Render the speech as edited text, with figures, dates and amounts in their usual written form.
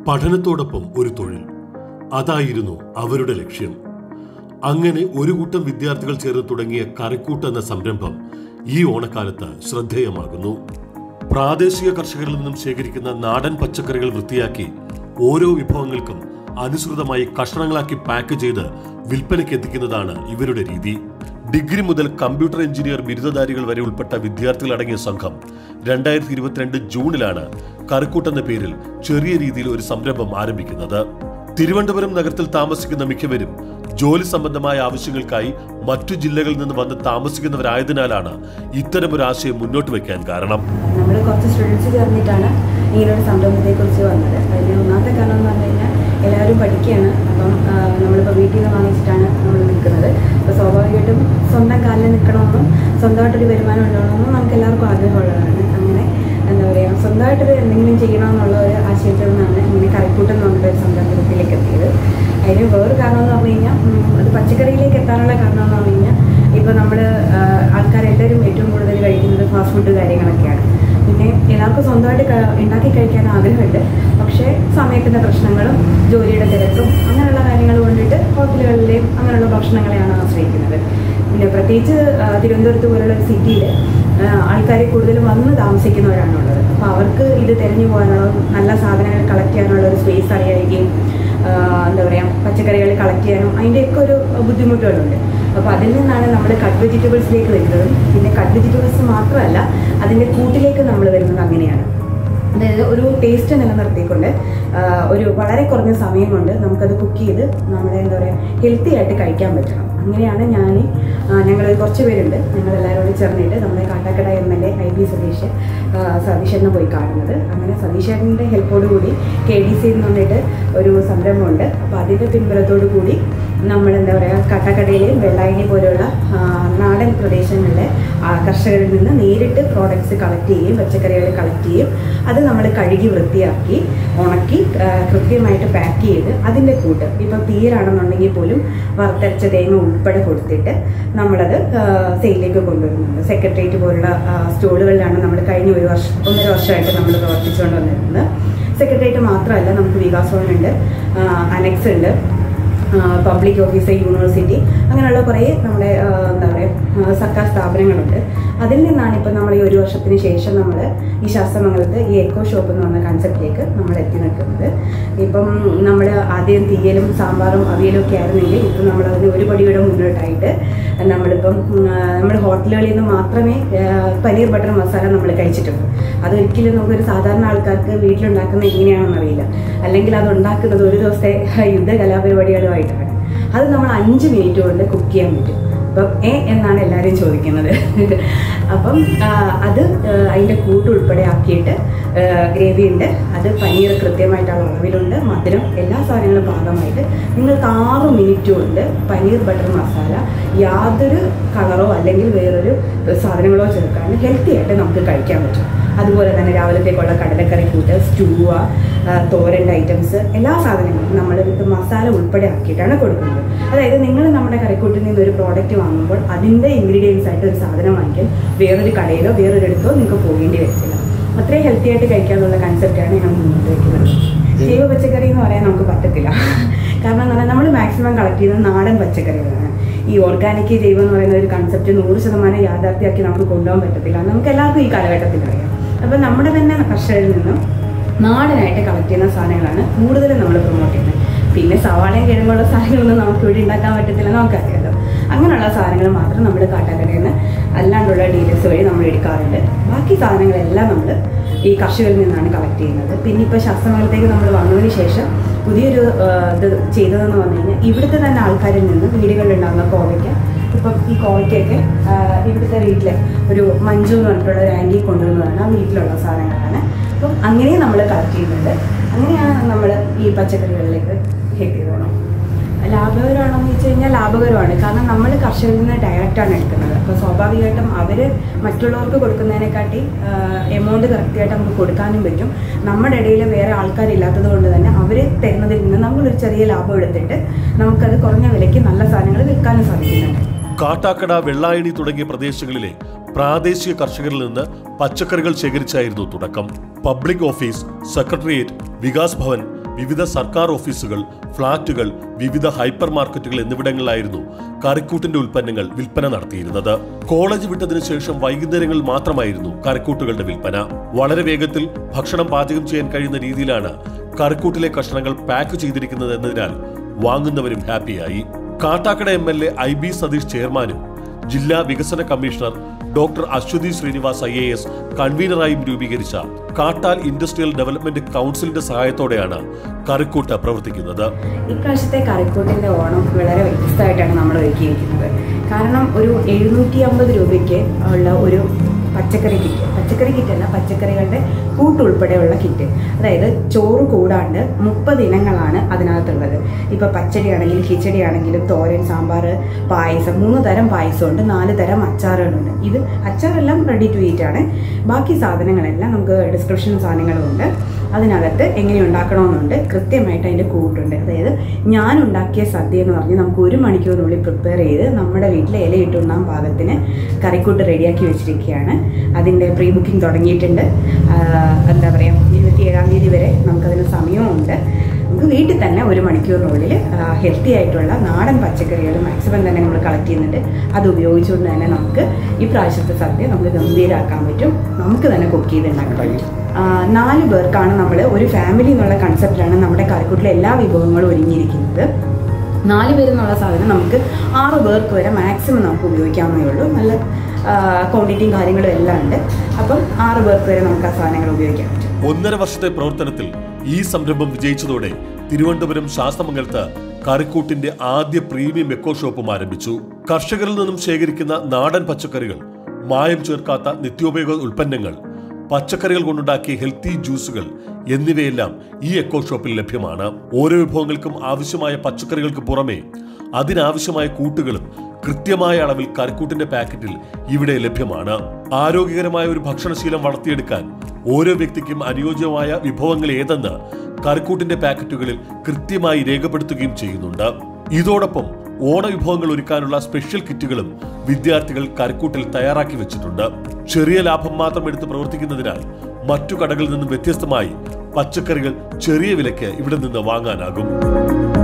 പഠനത്തോടൊപ്പം ഒരു തൊഴിൽ, അതായിരുന്നു അവരുടെ ലക്ഷ്യം. അങ്ങനെ ഒരു കൂട്ടം വിദ്യാർത്ഥികൾ ചേർന്ന് തുടങ്ങിയ കറിക്കൂട്ട് എന്ന സംരംഭം ഈ ഓണക്കാലത്ത് ശ്രദ്ധേയമാകുന്നു. പ്രാദേശിക കർഷകരിൽ നിന്നും ശേഖരിക്കുന്ന നാടൻ പച്ചക്കറികൾ വൃത്തിയാക്കി ഓരോ വിഭവങ്ങൾക്കും അനുസൃതമായി കഷണങ്ങളാക്കി പാക്ക് ചെയ്ത് വിൽപ്പനയ്ക്ക് എത്തിക്കുന്നതാണ് ഇവരുടെ രീതി. ഡിഗ്രി മുതൽ കമ്പ്യൂട്ടർ എഞ്ചിനീയർ ബിരുദധാരികൾ വരെ ഉൾപ്പെട്ട വിദ്യാർത്ഥികളടങ്ങിയ സംഘം 2022 ജൂണിലാണ് കറിക്കൂട്ട് എന്ന പേരിൽ ചെറിയ രീതിയിൽ ഒരു സംരംഭം ആരംഭിക്കുന്നത്. തിരുവനന്തപുരം നഗരത്തിൽ താമസിക്കുന്ന മിക്കവരും ജോലി സംബന്ധമായ ആവശ്യങ്ങൾക്കായി മറ്റു ജില്ലകളിൽ നിന്ന് വന്ന് താമസിക്കുന്നവരായതിനാലാണ് ഇത്തരമൊരു ആശയം മുന്നോട്ട് വയ്ക്കാൻ കാരണം. നമ്മൾ കുറച്ച് സ്റ്റുഡൻസ് ചേർന്നിട്ടാണ് ഇങ്ങനൊരു സംരംഭത്തെ കുറിച്ച് വന്നത്. അതിന് ഒന്നാമത്തെ കാരണം എന്ന് പറഞ്ഞു കഴിഞ്ഞാൽ എല്ലാവരും പഠിക്കുകയാണ്. അപ്പം നമ്മളിപ്പോൾ വീട്ടിൽ നിന്ന് വാങ്ങിച്ചിട്ടാണ് നമ്മൾ നിൽക്കുന്നത്. അപ്പോൾ സ്വാഭാവികമായിട്ടും സ്വന്തം കാലിൽ നിൽക്കണമെന്നും സ്വന്തമായിട്ടൊരു വരുമാനം ഉണ്ടാവണമെന്നും നമുക്ക് എല്ലാവർക്കും ആഗ്രഹമുള്ളതാണ്. അങ്ങനെ എന്താ പറയുക, സ്വന്തമായിട്ടൊരു എന്തെങ്കിലും ചെയ്യണമെന്നുള്ള ഒരു ആശയത്തിൽ നിന്നാണ് ഇങ്ങനെ കറിക്കൂട്ട് എന്ന് പറഞ്ഞൊരു സംരംഭത്തിലേക്ക് എത്തിയത്. അതിന് വേറൊരു കാരണം എന്ന് പറഞ്ഞു കഴിഞ്ഞാൽ അത് പച്ചക്കറിയിലേക്ക് എത്താനുള്ള കാരണം എന്ന് പറഞ്ഞു കഴിഞ്ഞാൽ ഇപ്പോൾ നമ്മൾ ആൾക്കാരെല്ലാവരും ഏറ്റവും കൂടുതൽ കഴിക്കുന്നത് ഫാസ്റ്റ് ഫുഡ് കാര്യങ്ങളൊക്കെയാണ്. പിന്നെ എല്ലാവർക്കും സ്വന്തമായിട്ട് ഉണ്ടാക്കി കഴിക്കാൻ ആഗ്രഹമുണ്ട്. പക്ഷേ സമയത്തിൻ്റെ പ്രശ്നങ്ങളും ജോലിയുടെ തിരക്കും അങ്ങനെയുള്ള കാര്യങ്ങൾ കൊണ്ടിട്ട് ഹോട്ടലുകളിലെയും അങ്ങനെയുള്ള ഭക്ഷണങ്ങളെയാണ് ആശ്രയിക്കുന്നത്. പിന്നെ പ്രത്യേകിച്ച് തിരുവനന്തപുരത്ത് പോലുള്ള ഒരു സിറ്റിയിൽ ആൾക്കാർ കൂടുതലും വന്ന് താമസിക്കുന്നവരാണുള്ളത്. അപ്പോൾ അവർക്ക് ഇത് തിരഞ്ഞു പോകാനുള്ള നല്ല സാധനങ്ങൾ കളക്ട് ചെയ്യാനുള്ള ഒരു സ്പേസ് അറിയായിരിക്കും. എന്താ പറയുക, പച്ചക്കറികൾ കളക്ട് ചെയ്യാനും അതിൻ്റെയൊക്കെ ഒരു ബുദ്ധിമുട്ടുകളുണ്ട്. അപ്പോൾ അതിൽ നിന്നാണ് നമ്മൾ കട്ട് വെജിറ്റബിൾസിലേക്ക് വരുന്നതും. പിന്നെ കട്ട് വെജിറ്റബിൾസ് മാത്രമല്ല, അതിൻ്റെ കൂട്ടിലേക്ക് നമ്മൾ വരുന്നത് അങ്ങനെയാണ്. അതായത് ഒരു ടേസ്റ്റ് നിലനിർത്തിക്കൊണ്ട് ഒരു വളരെ കുറഞ്ഞ സമയം കൊണ്ട് നമുക്കത് കുക്ക് ചെയ്ത് നമ്മുടെ എന്താ പറയുക ഹെൽത്തി ആയിട്ട് കഴിക്കാൻ പറ്റണം. അങ്ങനെയാണ് ഞങ്ങൾ കുറച്ച് പേരുണ്ട്, ഞങ്ങളെല്ലാവരോടും ചേർന്നിട്ട് നമ്മുടെ കാട്ടാക്കട MLA IB സതീശനെ പോയി കാണുന്നത്. അങ്ങനെ സതീശൻ്റെ ഹെൽപ്പോടുകൂടി KDC എന്ന് പറഞ്ഞിട്ട് ഒരു സംരംഭമുണ്ട്. അപ്പോൾ അതിൻ്റെ പിൻബലത്തോടു കൂടി നമ്മൾ എന്താ പറയുക കാട്ടാക്കടയിലെയും വെള്ളായണി പോലെയുള്ള നാടൻ പ്രദേശങ്ങളിലെ കർഷകരിൽ നിന്ന് നേരിട്ട് പ്രോഡക്ട്സ് കളക്ട് ചെയ്യുകയും പച്ചക്കറികൾ കളക്ട് ചെയ്യും. അത് നമ്മൾ കഴുകി വൃത്തിയാക്കി ഉണക്കി കൃത്യമായിട്ട് പാക്ക് ചെയ്ത് അതിൻ്റെ കൂട്ട് ഇപ്പം തീരാണെന്നുണ്ടെങ്കിൽ പോലും വറുത്തരച്ച തേങ്ങ ഉൾപ്പെടെ കൊടുത്തിട്ട് നമ്മളത് സെയിലിലേക്ക് കൊണ്ടുവരുന്നുണ്ട്. സെക്രട്ടേറിയറ്റ് പോലുള്ള സ്റ്റോളുകളിലാണ് നമ്മൾ കഴിഞ്ഞ 1.5 വർഷമായിട്ട് നമ്മൾ പ്രവർത്തിച്ചുകൊണ്ട് വന്നിരുന്നത്. സെക്രട്ടേറിയറ്റ് മാത്രമല്ല, നമുക്ക് വികാസ് ഭവനുണ്ട്, അനക്സ് ഉണ്ട്, പബ്ലിക് ഓഫീസ്, യൂണിവേഴ്സിറ്റി, അങ്ങനെയുള്ള കുറേ നമ്മുടെ എന്താ പറയുക സർക്കാർ സ്ഥാപനങ്ങളുണ്ട്. അതിൽ നിന്നാണ് ഇപ്പം നമ്മൾ ഈ 1 വർഷത്തിന് ശേഷം നമ്മൾ ഈ ശാസ്ത്രമംഗലത്ത് ഈ എക്കോ ഷോപ്പ് എന്ന് പറഞ്ഞ കൺസെപ്റ്റിലേക്ക് നമ്മൾ എത്തി നിൽക്കുന്നത്. ഇപ്പം നമ്മൾ ആദ്യം തീയലും സാമ്പാറും അവിയലും ഒക്കെ ആയിരുന്നെങ്കിൽ ഇപ്പം നമ്മളതിന് ഒരു പടിയുടെ മുന്നോട്ടായിട്ട് നമ്മൾ ഹോട്ടലുകളിൽ നിന്ന് മാത്രമേ പനീർ ബട്ടർ മസാല നമ്മൾ കഴിച്ചിട്ടുള്ളൂ. അതൊരിക്കലും നമുക്കൊരു സാധാരണ ആൾക്കാർക്ക് വീട്ടിലുണ്ടാക്കുന്നത് എങ്ങനെയാണെന്ന് അറിയില്ല. അല്ലെങ്കിൽ അത് ഉണ്ടാക്കുന്നത് ഒരു ദിവസത്തെ യുദ്ധ കലാപരിപാടികളുമായിട്ടാണ്. അത് നമ്മൾ 5 മിനിറ്റ് കൊണ്ട് കുക്ക് ചെയ്യാൻ പറ്റും. അപ്പം എന്നാണ് എല്ലാവരും ചോദിക്കുന്നത്. അപ്പം അത് അതിൻ്റെ കൂട്ട് ഉൾപ്പെടെ ആക്കിയിട്ട് ഗ്രേവി ഉണ്ട്. അത് പനീർ കൃത്യമായിട്ടുള്ള അളവിലുണ്ട്, മധുരം എല്ലാ സാധനങ്ങളും ഭാഗമായിട്ട് നിങ്ങൾക്ക് 6 മിനിറ്റ് കൊണ്ട് പനീർ ബട്ടർ മസാല യാതൊരു കളറോ അല്ലെങ്കിൽ വേറൊരു സാധനങ്ങളോ ചേർക്കാണ്ട് ഹെൽത്തി ആയിട്ട് നമുക്ക് കഴിക്കാൻ പറ്റും. അതുപോലെ തന്നെ രാവിലത്തേക്കുള്ള കടലക്കറി കൂട്ട്, സ്റ്റൂവ, തോരൻ്റെ ഐറ്റംസ്, എല്ലാ സാധനങ്ങളും നമ്മൾ മസാല ഉൾപ്പെടെ ആക്കിയിട്ടാണ് കൊടുക്കുന്നത്. അതായത് നിങ്ങൾ നമ്മുടെ കറിക്കൂട്ടിൽ നിന്ന് ഒരു പ്രോഡക്റ്റ് വാങ്ങുമ്പോൾ അതിൻ്റെ ഇൻഗ്രീഡിയൻസ് ആയിട്ട് ഒരു സാധനം വാങ്ങിക്കാൻ വേറൊരു കടയിലോ വേറൊരിടത്തോ നിങ്ങൾക്ക് പോകേണ്ടി വരത്തില്ല. അത്രയും ഹെൽത്തി ആയിട്ട് കഴിക്കാനുള്ള കൺസെപ്റ്റാണ് ഞങ്ങൾ മുന്നോട്ട് വയ്ക്കുന്നത്. ജൈവ പച്ചക്കറി എന്ന് പറയാൻ നമുക്ക് പറ്റത്തില്ല. കാരണം എന്ന് പറഞ്ഞാൽ നമ്മൾ മാക്സിമം കളക്ട് ചെയ്യുന്നത് നാടൻ പച്ചക്കറികളാണ്. ഈ ഓർഗാനിക് ജൈവം എന്ന് പറയുന്ന ഒരു കൺസെപ്റ്റ് 100% യാഥാർത്ഥ്യമാക്കി നമുക്ക് കൊണ്ടുപോകാൻ പറ്റത്തില്ല. നമുക്ക് എല്ലാവർക്കും ഈ കാലഘട്ടത്തിൽ അറിയാം. അപ്പം നമ്മുടെ തന്നെ കർഷകരിൽ നിന്നും നാടനായിട്ട് കളക്ട് ചെയ്യുന്ന സാധനങ്ങളാണ് കൂടുതലും നമ്മൾ പ്രൊമോട്ട് ചെയ്യുന്നത്. പിന്നെ സവാളയും കിഴങ്ങുള്ള സാധനങ്ങളൊന്നും നമുക്ക് ഇവിടെ ഉണ്ടാക്കാൻ പറ്റത്തില്ല, നമുക്കറിയാമല്ലോ. അങ്ങനെയുള്ള സാധനങ്ങൾ മാത്രം നമ്മൾ കാട്ടാക്കടയിൽ നിന്ന് അല്ലാണ്ടുള്ള ഡീലേഴ്സ് വഴി നമ്മൾ എടുക്കാറുണ്ട്. ബാക്കി സാധനങ്ങളെല്ലാം നമ്മൾ ഈ കർഷകരിൽ നിന്നാണ് കളക്ട് ചെയ്യുന്നത്. പിന്നെ ഇപ്പോൾ ശാസ്ത്രമംഗലത്തേക്ക് നമ്മൾ വന്നതിന് ശേഷം പുതിയൊരു ഇത് ചെയ്തതെന്ന് പറഞ്ഞു കഴിഞ്ഞാൽ ഇവിടുത്തെ തന്നെ ആൾക്കാരിൽ നിന്ന് വീടുകളിലുണ്ടാകുന്ന കോവയ്ക്ക, ഇപ്പം ഈ കോവയ്ക്കൊക്കെ ഇവിടുത്തെ വീട്ടിലെ ഒരു മഞ്ജു എന്ന് പറഞ്ഞിട്ടുള്ള ഒരു ആൻറ്റി കൊണ്ടുവരുന്നതാണ്. ആ വീട്ടിലുള്ള സാധനങ്ങളാണ്. അപ്പം അങ്ങനെയും നമ്മൾ കളക്ട് ചെയ്യുന്നുണ്ട്. അങ്ങനെയാണ് നമ്മൾ ഈ പച്ചക്കറികളിലേക്ക് എത്തിയതാണ്. ലാഭകരമാണെന്ന് വെച്ച് കഴിഞ്ഞാൽ ലാഭകരമാണ്. കാരണം നമ്മൾ കർഷകരിൽ നിന്ന് ഡയറക്റ്റാണ് എടുക്കുന്നത്. അപ്പോൾ സ്വാഭാവികമായിട്ടും അവർ മറ്റുള്ളവർക്ക് കൊടുക്കുന്നതിനെക്കാട്ടി എമൗണ്ട് കറക്റ്റായിട്ട് നമുക്ക് കൊടുക്കാനും പറ്റും. നമ്മുടെ ഇടയിൽ വേറെ ആൾക്കാരില്ലാത്തത് കൊണ്ട് തന്നെ അവർ തരുന്നതിൽ നിന്ന് നമ്മളൊരു ചെറിയ ലാഭം എടുത്തിട്ട് നമുക്കത് കുറഞ്ഞ വിലയ്ക്ക് നല്ല സാധനങ്ങൾ വിൽക്കാനും സാധിക്കുന്നുണ്ട്. കാട്ടാക്കട, വെള്ളായണി തുടങ്ങിയ പ്രദേശങ്ങളിലെ പ്രാദേശിക കർഷകരിൽ നിന്ന് പച്ചക്കറികൾ ശേഖരിച്ചായിരുന്നു തുടക്കം. Public office, secretariat, Vikas Bhavan, വിവിധ സർക്കാർ ഓഫീസുകൾ, ഫ്ളാറ്റുകൾ, വിവിധ ഹൈപ്പർ മാർക്കറ്റുകൾ എന്നിവിടങ്ങളിലായിരുന്നു കറിക്കൂട്ടിന്റെ ഉൽപ്പന്നങ്ങൾ വിൽപ്പന നടത്തിയിരുന്നത്. കോളേജ് വിട്ടതിനു ശേഷം വൈകുന്നേരങ്ങളിൽ മാത്രമായിരുന്നു കറിക്കൂട്ടുകളുടെ വിൽപ്പന. വളരെ വേഗത്തിൽ ഭക്ഷണം പാചകം ചെയ്യാൻ കഴിയുന്ന രീതിയിലാണ് കറിക്കൂട്ടിലെ കഷ്ണങ്ങൾ പാക്ക് ചെയ്തിരിക്കുന്നത് എന്നതിനാൽ വാങ്ങുന്നവരും ഹാപ്പിയായി. കാട്ടാക്കട MLA IB സതീഷ് ചെയർമാനും ജില്ലാ വികസന കമ്മീഷണർ ഡോക്ടർ അശ്വതി ശ്രീനിവാസ് IAS കൺവീനറായും രൂപീകരിച്ച കാട്ടാൽ ഇൻഡസ്ട്രിയൽ ഡെവലപ്മെന്റ് കൗൺസിലിന്റെ സഹായത്തോടെയാണ് കറിക്കൂട്ട് പ്രവർത്തിക്കുന്നത്. ഇപ്രാവശ്യത്തെ കറിക്കൂട്ടിന്റെ ഓണം വളരെ വ്യത്യസ്തമായിട്ടാണ് നമ്മൾ ഒരുക്കിയിരിക്കുന്നത്. കാരണം ഒരു 750 രൂപയ്ക്ക് ഉള്ള ഒരു പച്ചക്കറി കിറ്റല്ല, പച്ചക്കറികളുടെ കൂട്ടുൾപ്പെടെയുള്ള കിറ്റ്. അതായത് ചോറ് കൂടാണ്ട് 30 ഇനങ്ങളാണ് അതിനകത്തുള്ളത്. ഇപ്പോൾ പച്ചടി ആണെങ്കിലും കിച്ചടി ആണെങ്കിലും തോരൻ, സാമ്പാർ, പായസം, 3 തരം പായസമുണ്ട്, 4 തരം അച്ചാറുകളുണ്ട്. ഇത് അച്ചാറെല്ലാം റെഡി ടു ഈറ്റ് ആണ്. ബാക്കി സാധനങ്ങളെല്ലാം നമുക്ക് ഡിസ്ക്രിപ്ഷൻ സാധനങ്ങളുമുണ്ട്. അതിനകത്ത് എങ്ങനെ ഉണ്ടാക്കണമെന്നുണ്ട്, കൃത്യമായിട്ട് അതിൻ്റെ കൂട്ടുണ്ട്. അതായത് ഞാൻ ഉണ്ടാക്കിയ സദ്യ എന്ന് പറഞ്ഞ് നമുക്ക് 1 മണിക്കൂറിനുള്ളിൽ പ്രിപ്പയർ ചെയ്ത് നമ്മുടെ വീട്ടിലെ ഇലയിട്ടുണ്ണാൻ പാകത്തിന് കറിക്കൂട്ട് റെഡിയാക്കി വെച്ചിരിക്കുകയാണ്. അതിൻ്റെ പ്രീ ബുക്കിംഗ് തുടങ്ങിയിട്ടുണ്ട്. എന്താ പറയുക, 27-ാം തീയതി വരെ നമുക്കതിന് സമയമുണ്ട്. നമുക്ക് വീട്ടിൽ തന്നെ 1 മണിക്കൂറിനുള്ളിൽ ഹെൽത്തി ആയിട്ടുള്ള നാടൻ പച്ചക്കറികൾ മാക്സിമം തന്നെ നമ്മൾ കളക്ട് ചെയ്യുന്നുണ്ട്. അത് ഉപയോഗിച്ചുകൊണ്ട് തന്നെ നമുക്ക് ഈ പ്രാവശ്യത്തെ സദ്യ നമുക്ക് ഗംഭീരമാക്കാൻ പറ്റും. നമുക്ക് തന്നെ കുക്ക് ചെയ്ത് ഉണ്ടാക്കാൻ പറ്റും. 4 പേർക്കാണ് നമ്മൾ ഒരു ഫാമിലി എന്നുള്ള കൺസെപ്റ്റിലാണ് നമ്മുടെ കറിക്കൂട്ടിലെ എല്ലാ വിഭവങ്ങളും ഒരുങ്ങിയിരിക്കുന്നത്. 4 പേരെന്നുള്ള സാധനം നമുക്ക് 6 പേർക്ക് വരെ മാക്സിമം നമുക്ക് ഉപയോഗിക്കാവുന്നേ ഉള്ളൂ. നല്ല ക്വാണ്ടിറ്റിയും കാര്യങ്ങളും എല്ലാം ഉണ്ട്. അപ്പം 6 പേർക്ക് വരെ നമുക്ക് ആ സാധനങ്ങൾ ഉപയോഗിക്കാൻ പറ്റും. 1.5 വർഷത്തെ പ്രവർത്തനത്തിൽ ഈ സംരംഭം വിജയിച്ചതോടെ തിരുവനന്തപുരം ശാസ്തമംഗലത്ത് കറിക്കൂട്ടിന്റെ ആദ്യ പ്രീമിയം എക്കോ ഷോപ്പും ആരംഭിച്ചു. കർഷകരിൽ നിന്നും ശേഖരിക്കുന്ന നാടൻ പച്ചക്കറികൾ, മായം ചേർക്കാത്ത നിത്യോപയോഗ ഉൽപ്പന്നങ്ങൾ, പച്ചക്കറികൾ കൊണ്ടുണ്ടാക്കിയ ഹെൽത്തി ജ്യൂസുകൾ എന്നിവയെല്ലാം ഈ എക്കോ ഷോപ്പിൽ ലഭ്യമാണ്. ഓരോ വിഭവങ്ങൾക്കും ആവശ്യമായ പച്ചക്കറികൾക്ക് പുറമെ അതിനാവശ്യമായ കൂട്ടുകളും കൃത്യമായ അളവിൽ കറിക്കൂട്ടിന്റെ പാക്കറ്റിൽ ഇവിടെ ലഭ്യമാണ്. ആരോഗ്യകരമായ ഒരു ഭക്ഷണശീലം വളർത്തിയെടുക്കാൻ ഓരോ വ്യക്തിക്കും അനുയോജ്യമായ വിഭവങ്ങൾ ഏതെന്ന് കറിക്കൂട്ടിന്റെ പാക്കറ്റുകളിൽ കൃത്യമായി രേഖപ്പെടുത്തുകയും ചെയ്യുന്നുണ്ട്. ഇതോടൊപ്പം ഓണവിഭവങ്ങൾ ഒരുക്കാനുള്ള സ്പെഷ്യൽ കിറ്റുകളും വിദ്യാർത്ഥികൾ കറിക്കൂട്ടിൽ തയ്യാറാക്കി വെച്ചിട്ടുണ്ട്. ചെറിയ ലാഭം മാത്രം എടുത്ത് പ്രവർത്തിക്കുന്നതിനാൽ മറ്റു കടകളിൽ നിന്നും വ്യത്യസ്തമായി പച്ചക്കറികൾ ചെറിയ വിലയ്ക്ക് ഇവിടെ നിന്ന് വാങ്ങാനാകും.